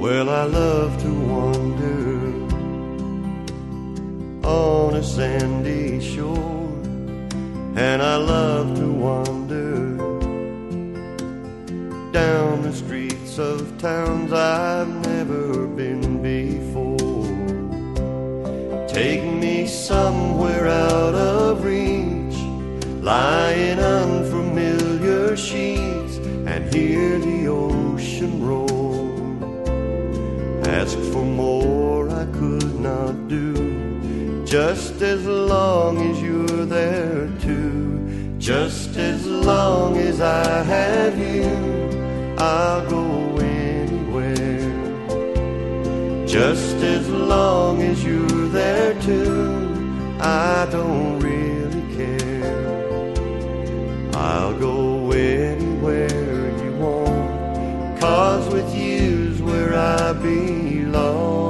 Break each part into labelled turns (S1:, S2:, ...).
S1: Well, I love to wander on a sandy shore, and I love to wander down the streets of towns I've never been before. Take me somewhere out of reach, lying unfamiliar sheets, and hear the ocean roar. Ask for more I could not do, just as long as you're there too. Just as long as I have you, I'll go anywhere. Just as long as you're there too, I don't really care. I'll go anywhere you want, 'cause with you's where I belong.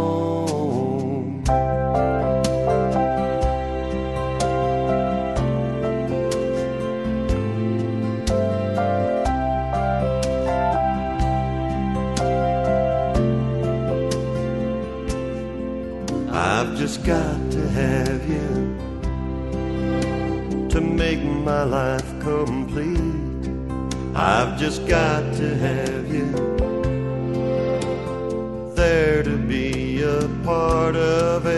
S1: I've just got to have you to make my life complete. I've just got to have you there to be a part of